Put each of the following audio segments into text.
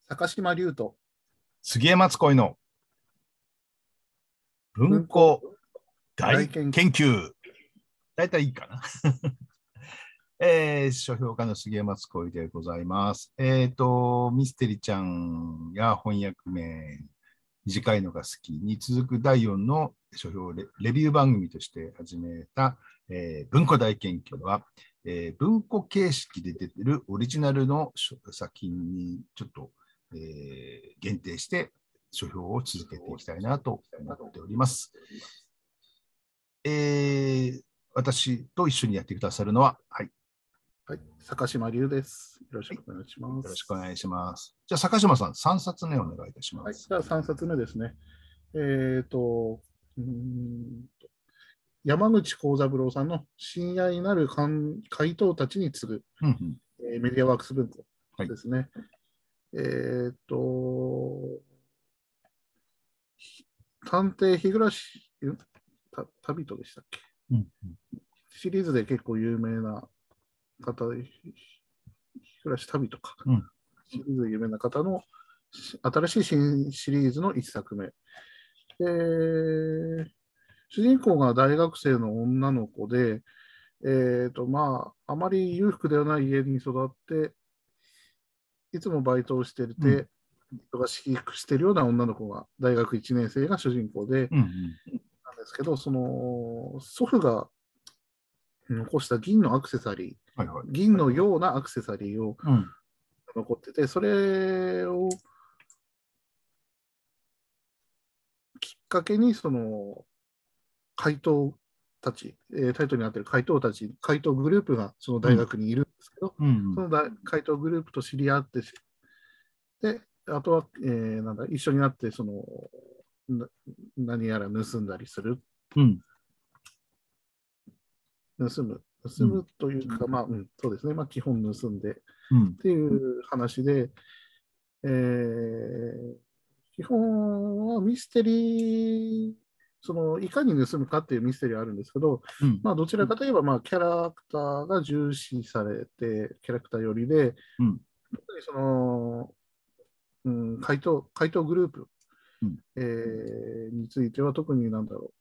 坂島龍と杉江松恋の文庫大研究。大体いいかな。書評家の杉江松恋でございます。ミステリちゃんや翻訳名、短いのが好きに続く第4の書評レビュー番組として始めた、文庫大研究は、文庫形式で出ているオリジナルの作品にちょっと、限定して書評を続けていきたいなと思っております。私と一緒にやってくださるのは、はい。 はい、坂島龍です。よろしくお願いします。 よろしくお願いします。じゃあ、坂島さん、3冊目お願いいたします。 はい、じゃあ3冊目ですね。山口幸三郎さんの親愛なる怪盗たちに次ぐ、メディアワークス文庫ですね。はい、探偵日暮旅人でしたっけ、シリーズで結構有名な方、日暮旅とか、シリーズで有名な方の新しい新シリーズの1作目。主人公が大学生の女の子で、あまり裕福ではない家に育って、いつもバイトをしていて、忙しくしているような女の子が、大学1年生が主人公で、なんですけど、その祖父が残した銀のアクセサリー、銀のようなアクセサリーを残ってて、それをきっかけに、その怪盗たち、タイトルになっている怪盗たち、怪盗グループがその大学にいるんですけど、その怪盗グループと知り合って、で、あとは、一緒になってその何やら盗んだりする。盗むというか、そうですね、基本盗んでっていう話で、基本はミステリー、そのいかに盗むかっていうミステリーはあるんですけど、どちらかといえば、キャラクターが重視されて、キャラクター寄りで、特にその、怪盗グループ、については特に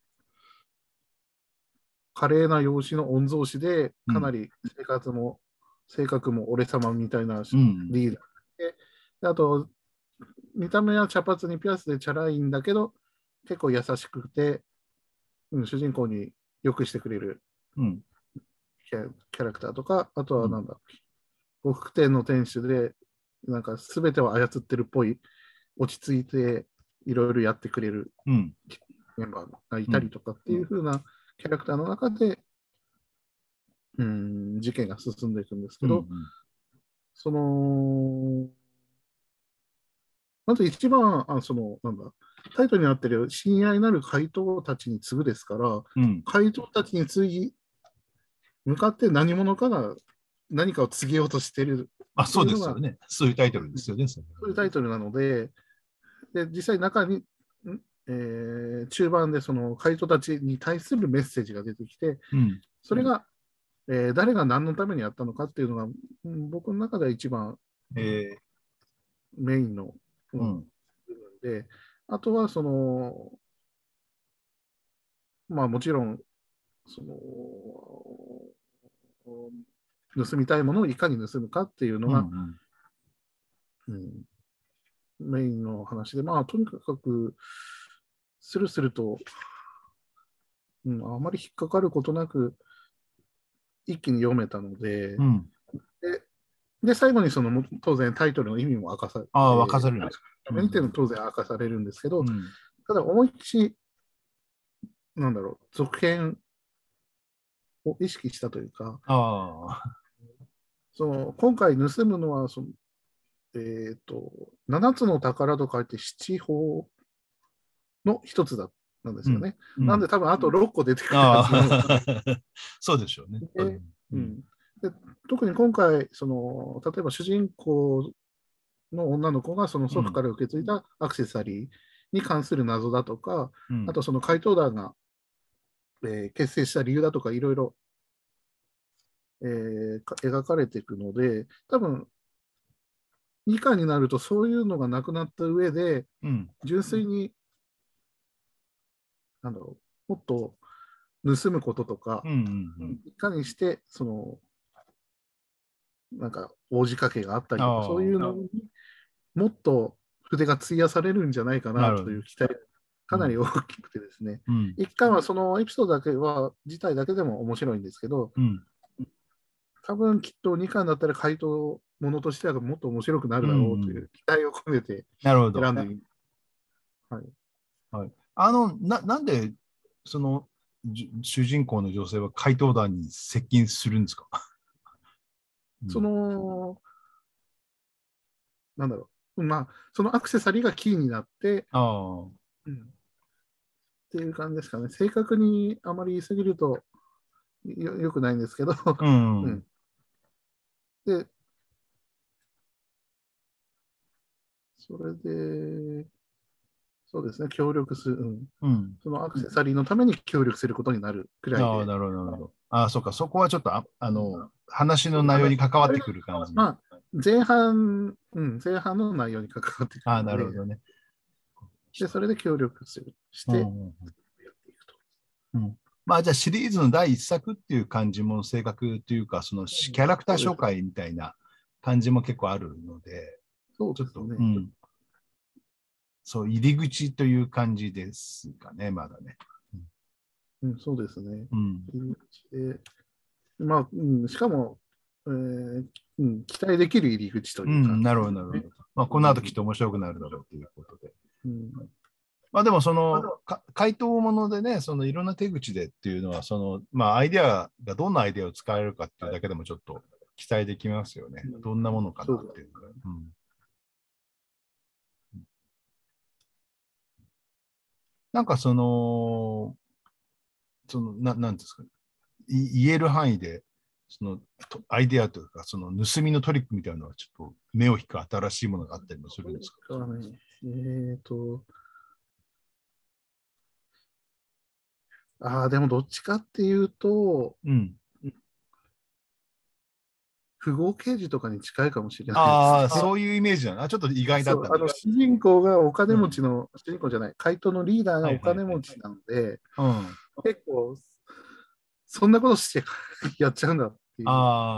華麗な容姿の御曹司で、かなり性格も俺様みたいなリーダーで、あと、見た目は茶髪にピアスでチャラいんだけど、結構優しくて、主人公によくしてくれるキャラクターとか、あとは呉服店の店主で、全てを操ってるっぽい、落ち着いていろいろやってくれるメンバーがいたりとかっていう風なキャラクターの中で、事件が進んでいくんですけど、その、まず一番、タイトルになっている親愛なる怪盗たちに次ぐですから、怪盗たちに向かって何者かが何かを告げようとしている。 そうですよね。そういうタイトルですよね。 そういうタイトルなので、実際中に、中盤でその怪盗たちに対するメッセージが出てきて、それが、誰が何のためにやったのかっていうのが、僕の中では一番、メインの部分で、あとはその、もちろんその盗みたいものをいかに盗むかっていうのが、メインの話で、とにかくスルスルと、あまり引っかかることなく一気に読めたので、で最後にその当然タイトルの意味も明かされるんですけど、当然明かされるんですけど、ただ思いっきり続編を意識したというか、その今回盗むのはその、7つの宝と書いて七宝の一つなんですよね。なんで多分あと6個出てくるはずなので。 そうでしょうね。 で特に今回その、例えば主人公の女の子がその祖父から受け継いだアクセサリーに関する謎だとか、あとその怪盗団が、結成した理由だとかいろいろ描かれていくので、多分 2巻になるとそういうのがなくなった上で、純粋に、なんだろう、もっと盗むこととか、いかにして、なんか、大仕掛けがあったりとか、そういうのにもっと筆が費やされるんじゃないかなという期待がかなり大きくてですね、一巻はそのエピソードだけは、自体だけでも面白いんですけど、多分きっと2巻だったら回答ものとしてはもっと面白くなるだろうという期待を込めて選んでいる。 なんで、その主人公の女性は怪盗団に接近するんですか？ なんだろう。まあ、そのアクセサリーがキーになって、っていう感じですかね。正確にあまり言いすぎるとよくないんですけど、で、それで、そうですね、協力する、そのアクセサリーのために協力することになるくらいで。 なるほど、なるほど。そうか、そこはちょっと、話の内容に関わってくる感じ。 まあ、前半の内容に関わってくるので。 なるほどね。 で、それで協力して、やっていくと。 まあ、じゃあシリーズの第一作っていう感じも正確というか、そのキャラクター紹介みたいな感じも結構あるので、 そうですね。 そう、入り口という感じですかね、まだね。 そうですね。入り口で、まあ、しかも、期待できる入り口というか。 なるほど、なるほど。まあ、この後きっと面白くなるだろうということで。まあでも回答ものでね、いろんな手口でっていうのは、まあアイデアがどんなアイデアを使えるかっていうだけでもちょっと期待できますよね。どんなものかなっていうのが。なんかなんですかね、言える範囲で、アイデアというか、盗みのトリックみたいなのはちょっと目を引く新しいものがあったりもするんですか？ でもどっちかっていうと、不合刑事とかに近いかもしれないですね。 そういうイメージだな。ちょっと意外だったね。 主人公がお金持ちの、主人公じゃない、怪盗のリーダーがお金持ちなので、結構、そんなことしてやっちゃうんだっていう。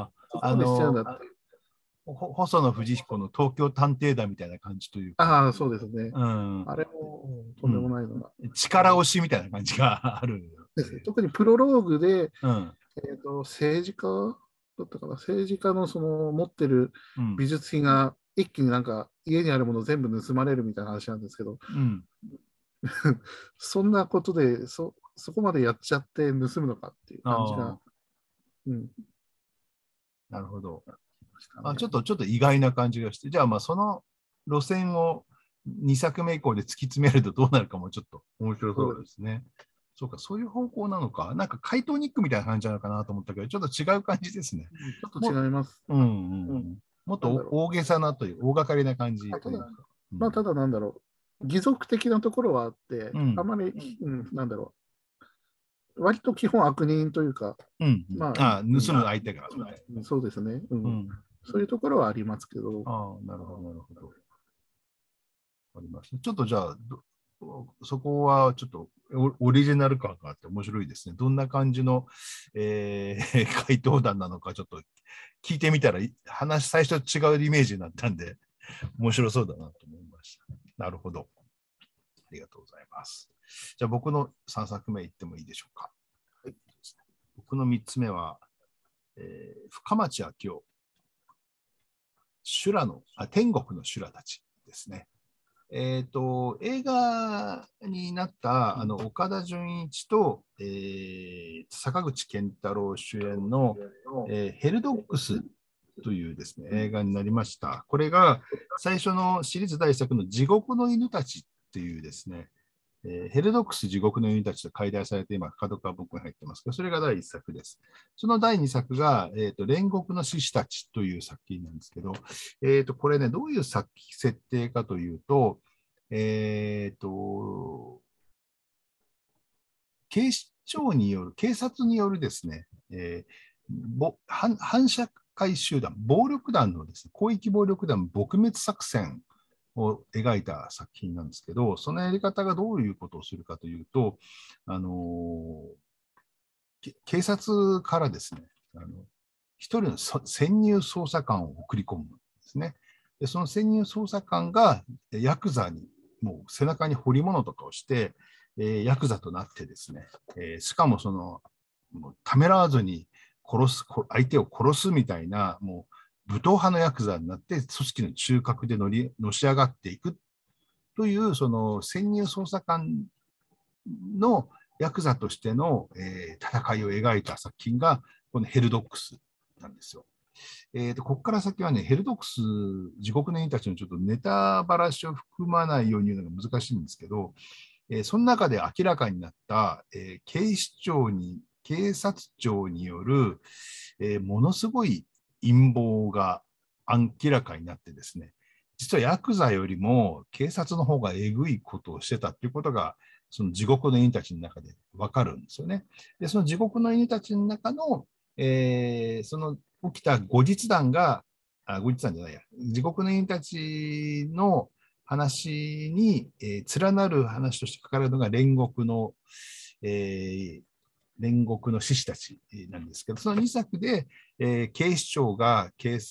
細野藤彦の東京探偵団みたいな感じというか。 そうですね。あれもとんでもないのが。 力押しみたいな感じがある。 特にプロローグで、政治家だったかな、政治家の持ってる美術品が一気になんか家にあるもの全部盗まれるみたいな話なんですけど、そんなことでそこまでやっちゃって盗むのかっていう感じが。 なるほど。ちょっと意外な感じがして、じゃあまあその路線を2作目以降で突き詰めるとどうなるかもちょっと面白そうですね。そうか、そういう方向なのか。なんか怪盗ニックみたいな感じなのかなと思ったけど、ちょっと違う感じですね。 ちょっと違います。 もっと大げさなという、大掛かりな感じ。 まあ、ただなんだろう、義足的なところはあって、あまり、なんだろう、割と基本悪人というか、 盗む相手が。 そうですね。そういうところはありますけど。 なるほど、なるほど。あります。ちょっとじゃあ、そこはちょっとオリジナル感があって面白いですね。どんな感じの、回答談なのかちょっと聞いてみたら最初と違うイメージになったんで面白そうだなと思いました。なるほど。ありがとうございます。じゃあ僕の3作目いってもいいでしょうか。はい、僕の3つ目は、深町明夫、天国の修羅たちですね。映画になった岡田准一と、坂口健太郎主演の、ヘルドッグスというですね、映画になりました。これが最初のシリーズ第1作の地獄の犬たちっていうですね、ヘルドッグス地獄の犬たちと解題されて今、角川僕に入ってますけど、それが第1作です。その第2作が、煉獄の獅子たちという作品なんですけど、これね、どういう設定かというと、警察によるですね、反社壊集団、暴力団のですね、広域暴力団撲滅作戦を描いた作品なんですけど、そのやり方がどういうことをするかというと、警察からですね、一人の潜入捜査官を送り込むんですね。でその潜入捜査官がヤクザにもう背中に彫り物とかをして、ヤクザとなってですね、しかももうためらわずに相手を殺すみたいな、もう武闘派のヤクザになって、組織の中核でのし上がっていくという、その潜入捜査官のヤクザとしての、戦いを描いた作品が、このヘルドックスなんですよ。ここから先はね、ヘルドックス、地獄の犬たちのちょっとネタばらしを含まないように言うのが難しいんですけど、その中で明らかになった、警察庁による、ものすごい陰謀が明らかになってですね、実はヤクザよりも警察の方がえぐいことをしてたということが、その地獄の犬たちの中で分かるんですよね。で、その地獄の犬たちの中の、その起きた後日談じゃないや、地獄の犬たちの話に、連なる話として書かれるのが煉獄の志士たちなんですけど、その2作で、警視庁が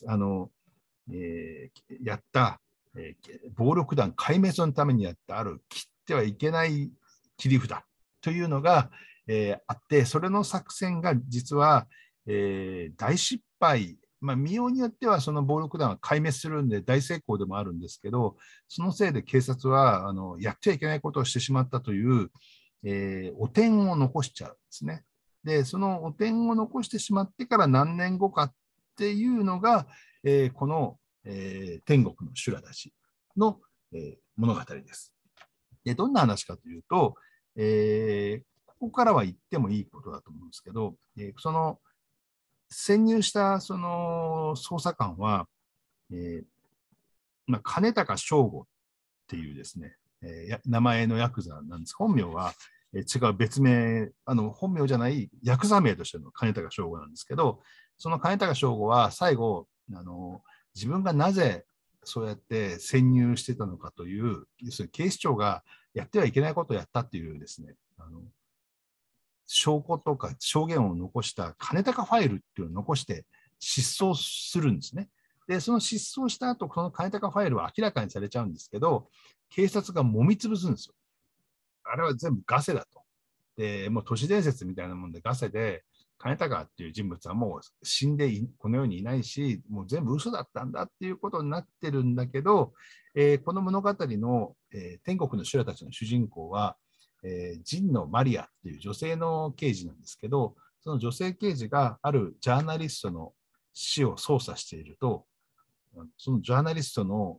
やった、暴力団壊滅のためにやったある切ってはいけない切り札というのが、あって、それの作戦が実は、大失敗、見ようによってはその暴力団は壊滅するんで大成功でもあるんですけど、そのせいで警察はやってはいけないことをしてしまったという、汚点を残しちゃうんですね。で、その汚点を残してしまってから何年後かっていうのが、この、天国の修羅たちの、物語です。で、どんな話かというと、ここからは言ってもいいことだと思うんですけど、その潜入したその捜査官は、金高正吾っていうですね、名前のヤクザなんです。本名は、違う別名、本名じゃないヤクザ名としての金高正吾なんですけど、その金高正吾は最後、自分がなぜそうやって潜入してたのかという、要するに警視庁がやってはいけないことをやったっていうですね、証拠とか証言を残した金高ファイルっていうのを残して失踪するんですね。で、その失踪した後、この金高ファイルは明らかにされちゃうんですけど、警察が揉み潰すんですよ。あれは全部ガセだと。で、もう都市伝説みたいなもんでガセで、金高っていう人物はもう死んでこの世にいないし、もう全部嘘だったんだっていうことになってるんだけど、この物語の、天国の修羅たちの主人公は、ジンのマリアっていう女性の刑事なんですけど、その女性刑事があるジャーナリストの死を捜査していると、そのジャーナリストの、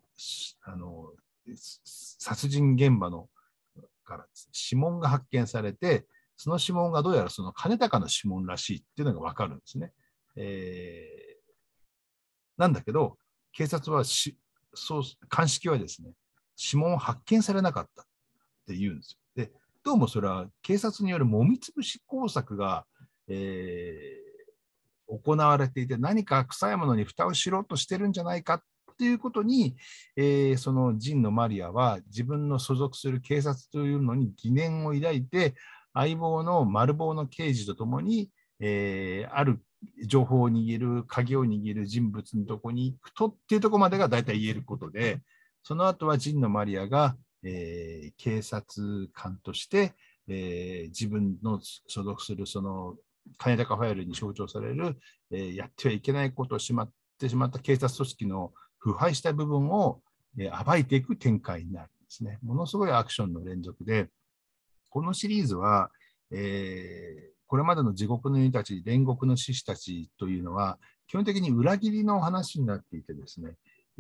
殺人現場のからですね、指紋が発見されて、その指紋がどうやらその金高の指紋らしいっていうのが分かるんですね。なんだけど、警察は鑑識はですね、指紋を発見されなかったって言うんですよ。で、どうもそれは警察によるもみつぶし工作が、行われていて、何か臭いものに蓋をしろとしてるんじゃないかっていうことに、そのジンのマリアは自分の所属する警察というのに疑念を抱いて、相棒の丸棒の刑事とともに、ある情報を握る、鍵を握る人物のとこに行くとっていうところまでが大体言えることで、その後はジンのマリアが、警察官として、自分の所属するその金高ファイルに象徴される、やってはいけないことをってしまった警察組織の腐敗した部分を、暴いていく展開になるんですね。ものすごいアクションの連続で、このシリーズは、これまでの地獄の犬たち、煉獄の獅子たちというのは、基本的に裏切りの話になっていてですね、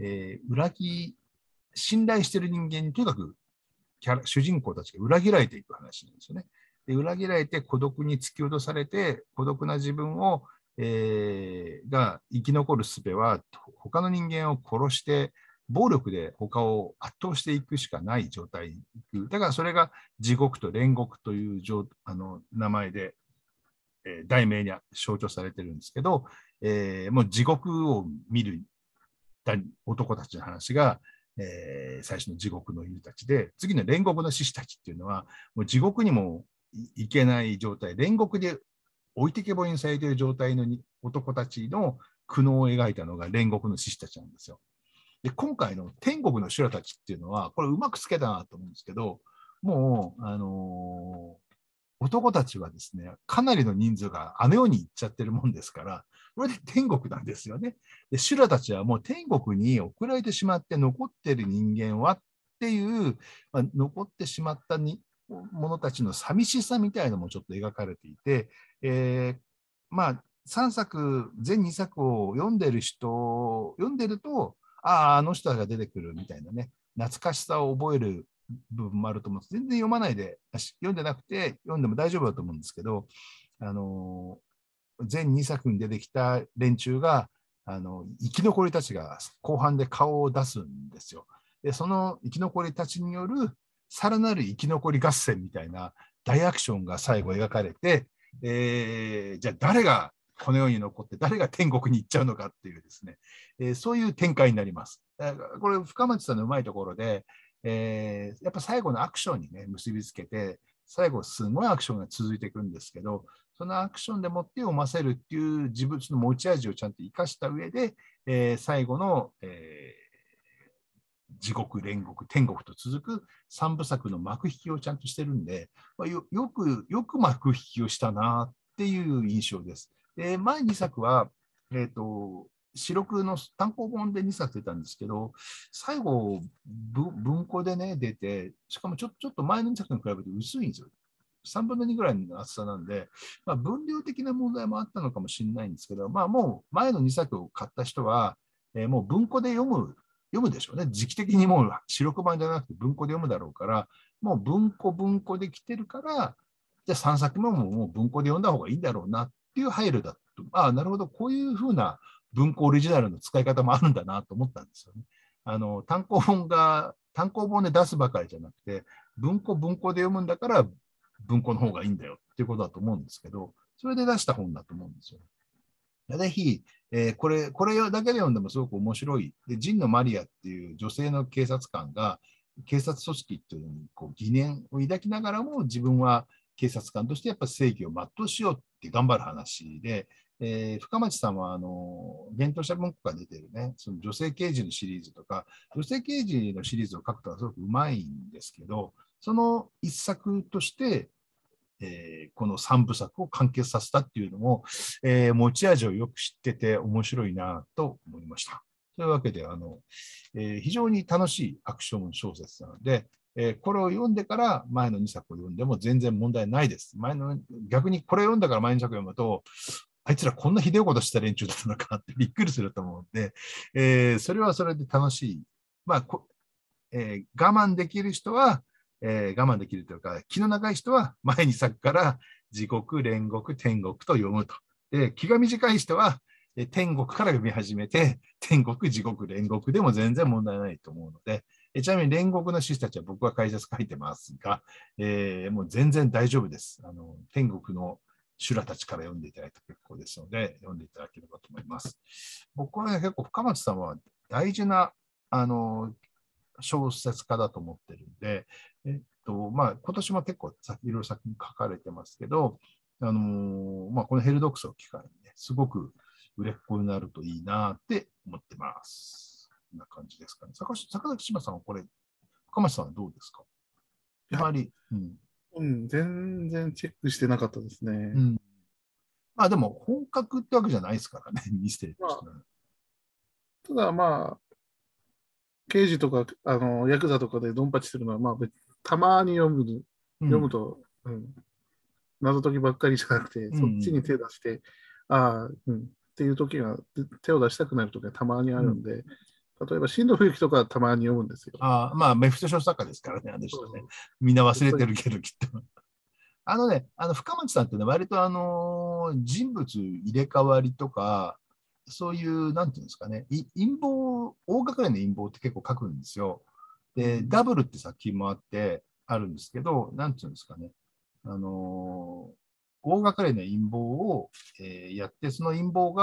信頼している人間にとにかく主人公たちが裏切られていく話なんですよね。で裏切られて孤独に突き落とされて、孤独な自分を、が生き残る術は、他の人間を殺して、暴力で他を圧倒していくしかない状態に行く。だからそれが地獄と煉獄という名前で、題名に象徴されてるんですけど、 もう地獄を見る男たちの話が、最初の地獄の犬たちで、次の煉獄の獅子たちっていうのは、もう地獄にも行けない状態、煉獄で置いてけぼりにされている状態の男たちの苦悩を描いたのが煉獄の獅子たちなんですよ。で、今回の天国の修羅たちっていうのは、これうまくつけたなと思うんですけど、もう、男たちはですね、かなりの人数があの世に行っちゃってるもんですから、これで天国なんですよね。で、修羅たちはもう天国に送られてしまって残っている人間はっていう、残ってしまった者たちの寂しさみたいなのもちょっと描かれていて、3作、全2作を読んでると、あの人が出てくるみたいなね、懐かしさを覚える部分もあると思うんです。全然読まないで、読んでなくて、読んでも大丈夫だと思うんですけど、全2作に出てきた連中が、生き残りたちが後半で顔を出すんですよ。で、その生き残りたちによるさらなる生き残り合戦みたいな大アクションが最後描かれて、じゃあ誰がこの世に残って誰が天国に行っちゃうのかっていうですね、そういう展開になります。これ深町さんのうまいところで、やっぱ最後のアクションにね結びつけて、最後すごいアクションが続いていくんですけど、そのアクションでもって読ませるっていう自分の持ち味をちゃんと生かした上で、最後の、地獄、煉獄、天国と続く3部作の幕引きをちゃんとしてるんで、よく幕引きをしたなっていう印象です。前2作は、四六の単行本で2冊出たんですけど、最後、文庫でね、出て、しかもちょっと前の2作に比べて薄いんですよ。3分の2ぐらいの厚さなんで、分量的な問題もあったのかもしれないんですけど、もう前の2作を買った人は、もう文庫で読むでしょうね。時期的にもう四六版じゃなくて文庫で読むだろうから、もう文庫で来てるから、じゃあ3作目ももう文庫で読んだ方がいいんだろうなっていう配慮だと。なるほど、こういうふうな文庫オリジナルの使い方もあるんだなと思ったんですよね。単行本で出すばかりじゃなくて、文庫で読むんだから文庫の方がいいんだよっていうことだと思うんですけど、それで出した本だと思うんですよ。ぜひ、これだけで読んでもすごく面白い。で、ジンのマリアっていう女性の警察官が、警察組織っていうのにこう疑念を抱きながらも、自分は警察官としてやっぱ正義を全うしようって頑張る話で、深町さんは幻冬舎文庫が出てるね、その女性刑事のシリーズとか、女性刑事のシリーズを書くとはすごくうまいんですけど、その一作として、この3部作を完結させたっていうのも、持ち味をよく知ってて面白いなと思いました。というわけで非常に楽しいアクション小説なので、これを読んでから前の2作を読んでも全然問題ないです。逆にこれを読んだから前の2作を読むと、あいつらこんなひどいことした連中だったのかってびっくりすると思うので、それはそれで楽しい。我慢できる人は、我慢できるというか、気の長い人は前に作から地獄、煉獄、天国と読むと。で、気が短い人は天国から読み始めて、天国、地獄、煉獄でも全然問題ないと思うので、ちなみに煉獄の獅子たちは僕は解説書いてますが、もう全然大丈夫です。天国の修羅たちから読んでいただいて結構ですので、読んでいただければと思います。僕は、ね、結構深松さんは大事な小説家だと思ってるんで、今年も結構いろいろ作品書かれてますけど、このヘルドックスを機会にね、すごく売れっ子になるといいなって思ってます。こんな感じですかね。坂崎島さんはこれ、深町さんはどうですか？あまり、 全然チェックしてなかったですね。 でも本格ってわけじゃないですからね、ミステリーとしては。 ただ刑事とか、ヤクザとかでドンパチするのは、たまに読むと、謎解きばっかりじゃなくて、そっちに手出して、っていう時が、手を出したくなる時がたまにあるんで、例えば、新藤冬樹とかたまに読むんですよ。 メフィスト小作家ですからね、あの人ね。みんな忘れてるけど、きっと。深町さんってね、割と人物入れ替わりとか、そういう、なんていうんですかね、陰謀、大掛かりな陰謀って結構書くんですよ。で、ダブルって作品もあるんですけど、なんていうんですかね、大掛かりな陰謀を、やって、その陰謀が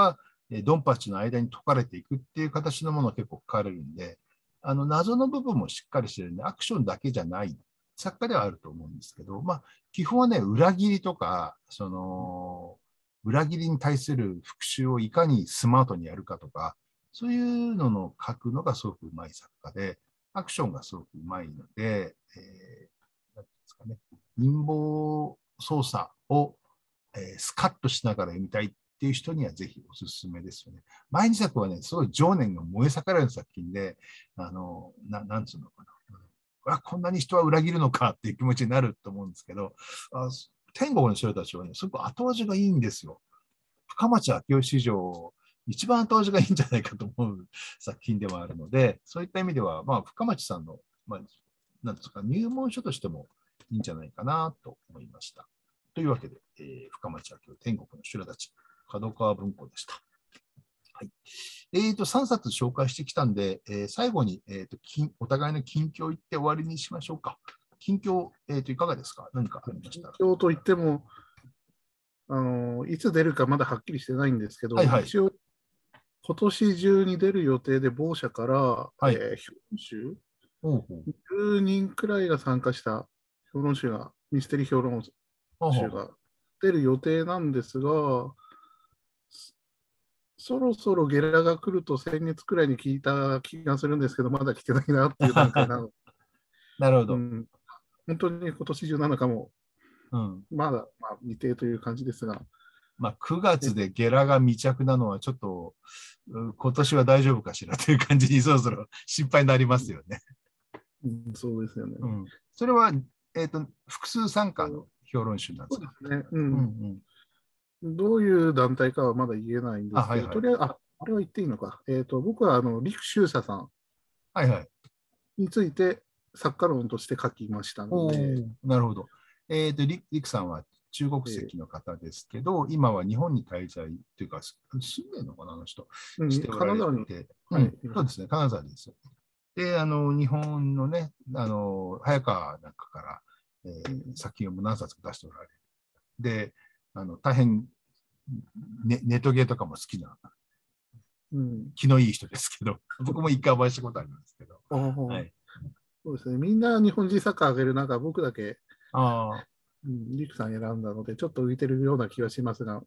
ドンパチの間に解かれていくっていう形のものが結構書かれるんで、謎の部分もしっかりしてるんで、アクションだけじゃない作家ではあると思うんですけど、まあ、基本はね、裏切りとか、裏切りに対する復讐をいかにスマートにやるかとか、そういうのの書くのがすごくうまい作家で、アクションがすごくうまいので、なんていうんですかね、陰謀操作を、スカッとしながら読みたいっていう人にはぜひおすすめですよね。前2作はね、すごい情念が燃え盛る作品で、なんつうのかな。こんなに人は裏切るのかっていう気持ちになると思うんですけど、天国の城たちはね、すごく後味がいいんですよ。深町明夫史上、一番後味がいいんじゃないかと思う作品でもあるので、そういった意味では、まあ、深町さんの、まあ、なんですか、入門書としてもいいんじゃないかなと思いました。というわけで、深町明夫、天国の修羅たち、角川文庫でした。はい。3冊紹介してきたんで、最後に、お互いの近況言って終わりにしましょうか。近況、いかがですか？何かありましたら。 近況といっても、いつ出るかまだはっきりしてないんですけど、 はいはい、 一応、今年中に出る予定で、某社から、 はい、 評論集ほうほう 10人くらいが参加した評論集が、ミステリー評論集が出る予定なんですが、そろそろゲラが来ると先月くらいに聞いた気がするんですけど、まだ来てないなっていう段階なので、 なるほど。 うん、本当に今年中なのかも、 うん、 まだ、未定という感じですが。 まあ、9月でゲラが未着なのはちょっと、今年は大丈夫かしらという感じにそろそろ心配になりますよね。 そうですよね。 うん、それは、複数参加の評論集なんですか？ そうですね。どういう団体かはまだ言えないんですけど、とりあえず、あれは言っていいのか。僕は陸秀佐さんについて作家論として書きましたので。 なるほど。リクさんは中国籍の方ですけど、今は日本に滞在というか、住んでるのかな、あの人。しておられて。そうですね、金沢です。で、日本のね、早川なんかから、作品を何冊か出しておられる。で、大変、ネトゲとかも好きな、気のいい人ですけど、僕も一回お会いしたことありますけど。はい、 そうですね、みんな日本人サッカー上げる中、僕だけ、リクさん選んだので、ちょっと浮いてるような気がしますが、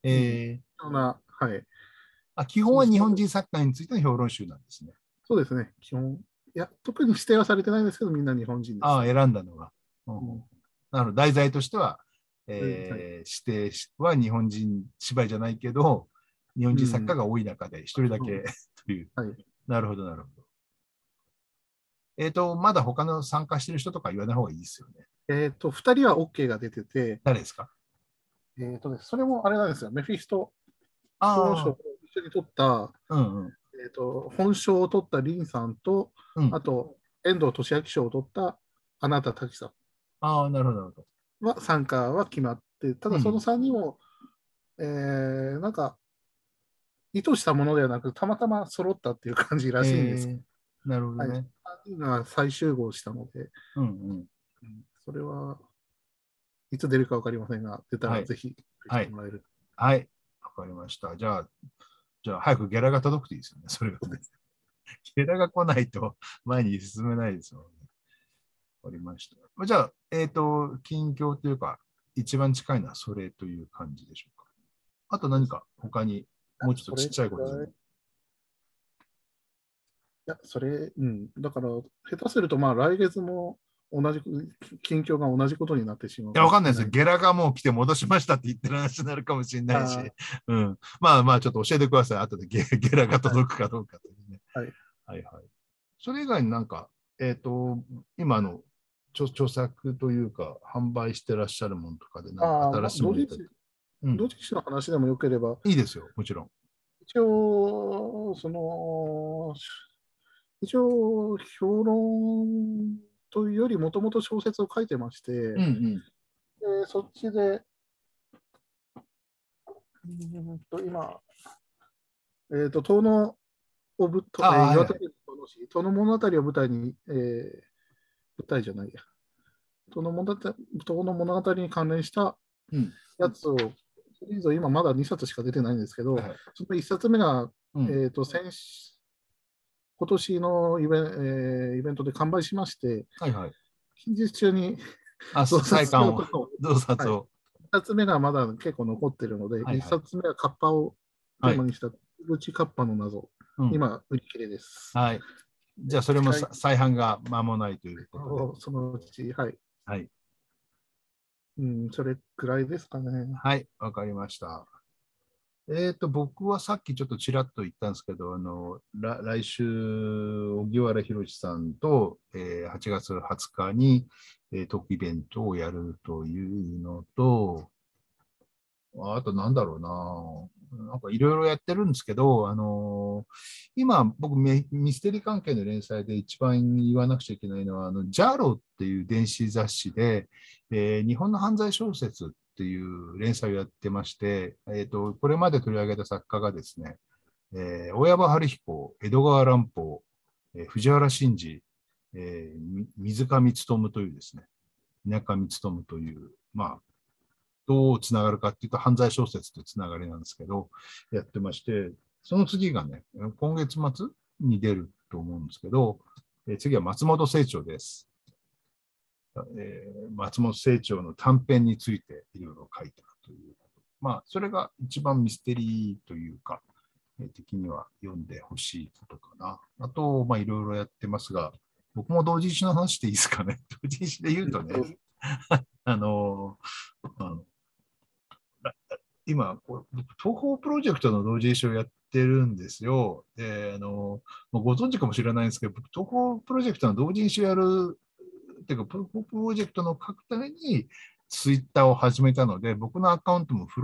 基本は日本人サッカーについての評論集なんですね。 そうですね、基本。いや、特に指定はされてないんですけど、みんな日本人です。 選んだのは。なので、題材としては、指定は日本人芝居じゃないけど、日本人作家が多い中で一人だけという。なるほど、なるほど。まだ他の参加してる人とか言わない方がいいですよね。 2人は OK が出てて、 誰ですか？ それもあれなんですよ、メフィスト評論賞を一緒に取った、本賞を取ったリンさんと、あと、遠藤利明賞を取ったあなた滝さん。 なるほど、なるほど。は参加は決まって、ただその3人も、なんか、意図したものではなく、たまたま揃ったっていう感じらしいんです。 なるほどね。 3人が再集合したので、それはいつ出るか分かりませんが、出たらぜひしてもらえる。 はい、わかりました。じゃあ早くゲラが届くといいですよね、それがね。ゲラが来ないと前に進めないですよね。わかりました。じゃあ、近況というか、一番近いのはそれという感じでしょうか。あと何か他にもうちょっとちっちゃいことでも。 いや、だから、下手すると、来月も近況が同じことになってしまう。 いや、わかんないですよ。ゲラがもう来て戻しましたって言ってる話になるかもしれないし。まあ、ちょっと教えてください。後でゲラが届くかどうかというね。はい。それ以外になんか、今の著作というか、販売してらっしゃるものとかで、なんか新しいもの同人誌の話でもよければ。 いいですよ、もちろん。 一応、評論というよりもともと小説を書いてまして、そっちで、今、遠野を岩手県の遠野物語を舞台に、舞台じゃないや、遠野物語に関連したやつをシリーズ今まだ2冊しか出てないんですけど、 はいはい、 その1冊目が、 うん、 今年のイベントで完売しまして、 はいはい。 近日中にあ、 増刷しよ再刊を、 うと、 増はい、 刷を。 1冊目がまだ結構残ってるので、1 はいはい。 冊目はカッパをテはい。 ーマにした口カッパの謎、 うん。 今、売り切れです。 はい。じゃあ、それも近い再販が間もないということで。 そのうち、はい。 はい。 うん、それくらいですかね。 はい、わかりました。僕はさっきちょっとちらっと言ったんですけど、来週、荻原宏さんと、8月20日に、トークイベントをやるというのと、あとなんだろうな。なんかいろいろやってるんですけど、今僕ミステリー関係の連載で一番言わなくちゃいけないのは、ジャーロっていう電子雑誌で、日本の犯罪小説っていう連載をやってまして、これまで取り上げた作家がですね、大山春彦、江戸川乱歩、藤原真二、水上勉というですね、田舎光勉という、まあ、どうつながるかっていうと、犯罪小説というつながりなんですけど、やってまして、その次がね、今月末に出ると思うんですけど、次は松本清張です。松本清張の短編についていろいろ書いたという。まあ、それが一番ミステリーというか、的には読んでほしいことかな。あと、まあ、いろいろやってますが、僕も同人誌の話していいですかね。同人誌で言うとね、あの、あの今、東方プロジェクトの同時誌をやってるんですよ。で、ご存知かもしれないんですけど、東方プロジェクトの同時誌をやる、っていうか、東方プロジェクトの書くために、ツイッターを始めたので、僕のアカウントも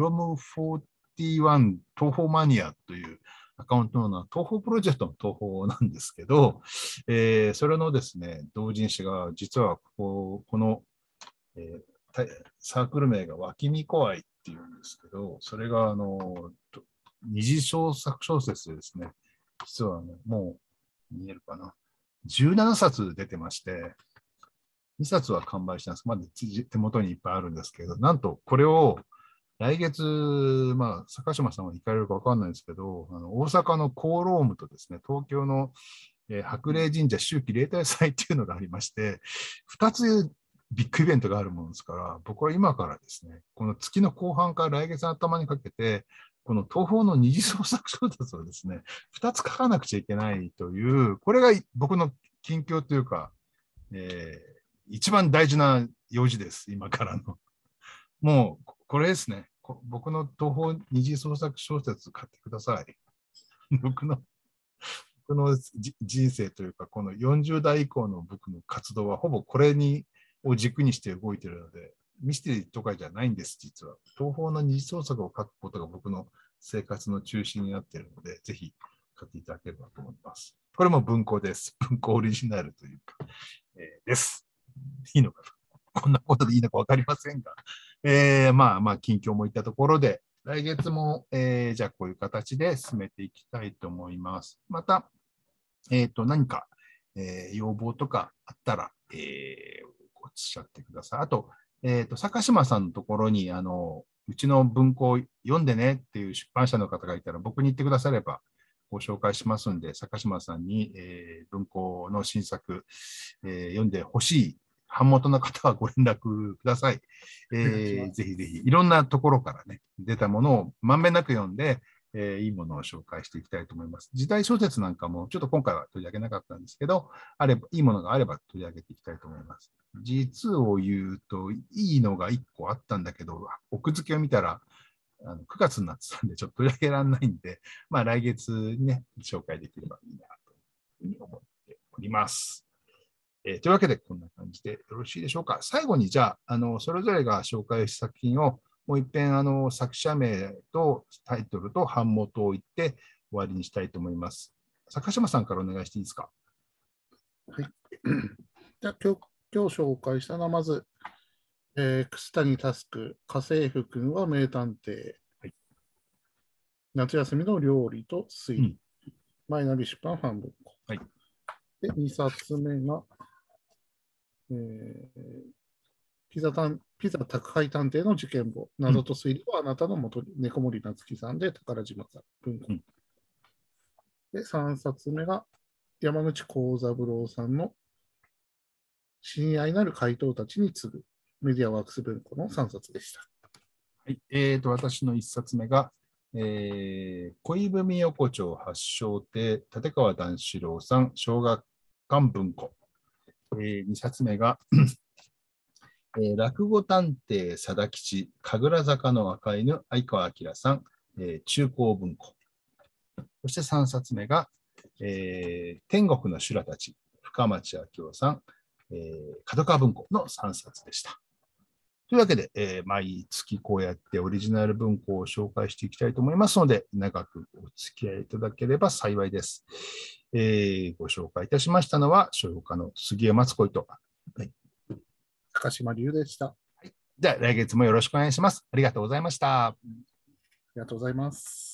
from41 東方マニアというアカウントの東方プロジェクトの東方なんですけど、それのですね、同人誌が実はこの、サークル名が脇見怖いっていうんですけど、それが二次創作小説でですね、実はもう見えるかな。17冊出てまして、2冊は完売したんです。まだ手元にいっぱいあるんですけど、なんとこれを来月、まあ、坂島さんは行かれるか分かんないですけど、大阪のコーロームとですね、東京の白麗神社秋季例大祭っていうのがありまして、2つビッグイベントがあるものですから、僕は今からですね、この月の後半から来月の頭にかけて、この東方の二次創作小説をですね、2つ書かなくちゃいけないという、これが僕の近況というか、一番大事な用事です、今からの。もう、これですね。僕の東方二次創作小説買ってください。僕の人生というか、この40代以降の僕の活動はほぼこれを軸にして動いているので、ミステリーとかじゃないんです、実は。東方の二次創作を書くことが僕の生活の中心になっているので、ぜひ買っていただければと思います。これも文庫です。文庫オリジナルというか、です。いいのかな、こんなことでいいのか分かりませんが、まあ、近況もいったところで、来月も、じゃあこういう形で進めていきたいと思います。また、何か、要望とかあったら、おっしゃってください。あと、坂島さんのところに、うちの文庫を読んでねっていう出版社の方がいたら、僕に言ってくださればご紹介しますんで、坂島さんに、文庫の新作、読んでほしい版元の方はご連絡ください。ぜひぜひ、いろんなところからね、出たものをまんべんなく読んで、いいものを紹介していきたいと思います。時代小説なんかも、ちょっと今回は取り上げなかったんですけど、いいものがあれば取り上げていきたいと思います。実を言うと、いいのが1個あったんだけど、奥付けを見たら、9月になってたんで、ちょっと取り上げられないんで、まあ来月にね、紹介できればいいなというふうに思っております。というわけで、こんな感じでよろしいでしょうか。最後に、じゃあ、それぞれが紹介した作品を、もう一遍、作者名とタイトルと版元を言って終わりにしたいと思います。坂島さんからお願いしていいですか。 はい。じゃあ、今日紹介したのは、まず、楠谷佑、家政婦くんは名探偵、はい、夏休みの料理と推理、マイナビ出版版文庫。はい、で、2冊目が、 ピザ宅配探偵の事件簿、謎と推理はあなたのもとに、猫森夏樹さんで宝島さん、文庫。で、3冊目が山口幸三郎さんの親愛なる怪盗たちに次ぐメディアワークス文庫の3冊でした。 はい、私の1冊目が、恋文横丁発祥亭、立川談志郎さん、小学館文庫。2冊目が、落語探偵佐田吉、神楽坂の赤犬、相川明さん、中高文庫。そして3冊目が、天国の修羅たち、深町明夫さん、角川文庫の3冊でした。というわけで、毎月こうやってオリジナル文庫を紹介していきたいと思いますので、長くお付き合いいただければ幸いです。ご紹介いたしましたのは、書評家の杉江松子と、はい、 高島龍でした。 はい、では来月もよろしくお願いします。ありがとうございました。 ありがとうございます。